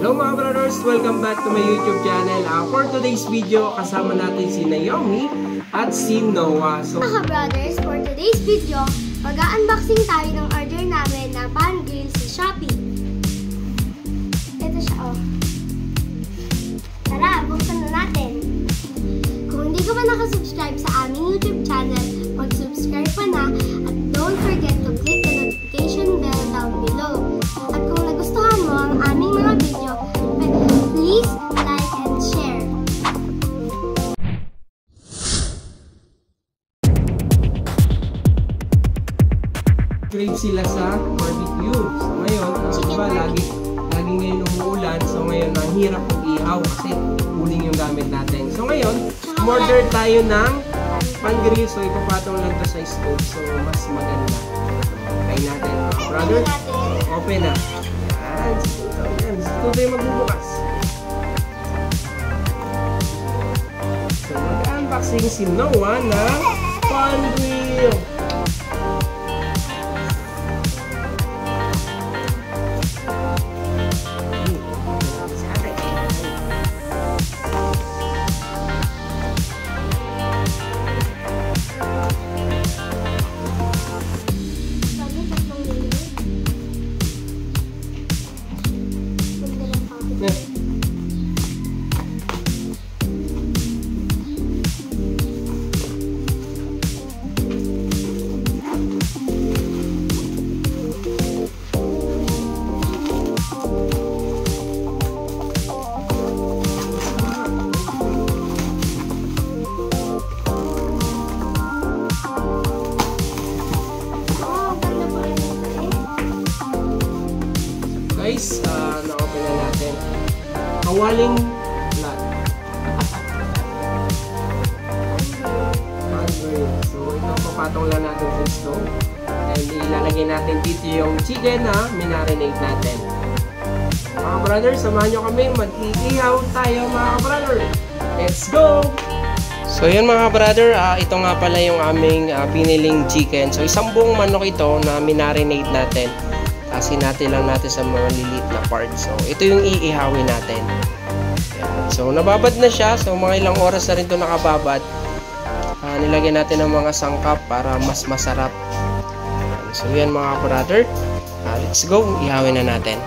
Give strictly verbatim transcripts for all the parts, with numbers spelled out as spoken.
Hello mga brothers! Welcome back to my YouTube channel. Uh, for today's video, kasama natin si Naomi at si Noah. So, mga brothers, for today's video, mag-unboxing tayo ng order namin na pan grill sa Shopee. Ito siya, oh. Tara, buksan na natin. Kung hindi ka pa nakasubscribe sa aming YouTube channel, mag-subscribe pa na at don't forget to click the notification bell down below. At kung nagustuhan mo ang aming mga video, please like and share. crave sila sa barbecue. So, ngayon, uh, diba, lagi, lagi ngayon umuulan. So, ngayon, ang hirap mag-ihaw kasi uling yung gamit natin. So, ngayon, order tayo ng pan grill. So, ipapatong lang to sa stove. So, mas maganda. Try natin. Uh, brother, open na. Yan. Yan. Ito tayo magbubukas. So, mag-unboxing si Noah ng pan grill. Guys, uh, na-open na natin. Kawaling flat. So, ito papatong lang natin sa stove. And ilalagay natin dito yung chicken na minarinate natin. Mga brother, samahan nyo kami. Mag-iihaw tayo mga brother. Let's go! So yun mga brother, uh, ito nga pala yung aming uh, piniling chicken. So isang buong manok ito na minarinate natin. Kasi natin lang natin sa mga lilit na parts. So, ito yung iihawin natin. Ayan. So, nababad na siya. So, mga ilang oras na rin ito nakababad. Uh, nilagyan natin ng mga sangkap para mas masarap. Ayan. So, yan mga brother. Uh, let's go. Ihawin na natin.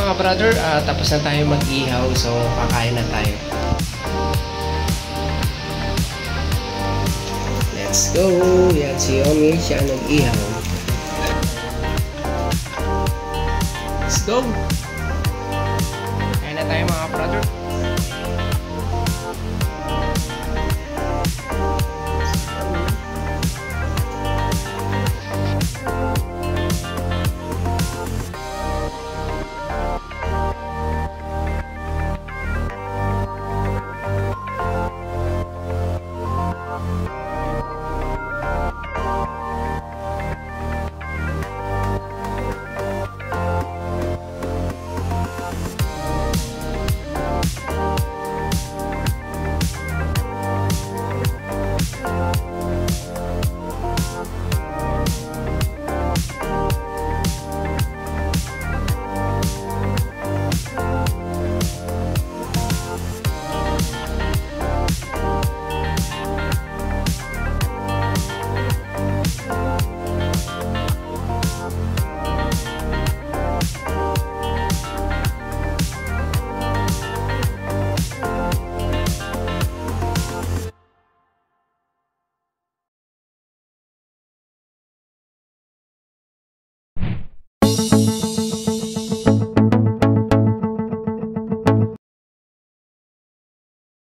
mga brother, uh, tapos na tayo mag-ihaw. So, kakain na tayo. Let's go! Yan, si Yomi, siya nag-ihaw. Let's go!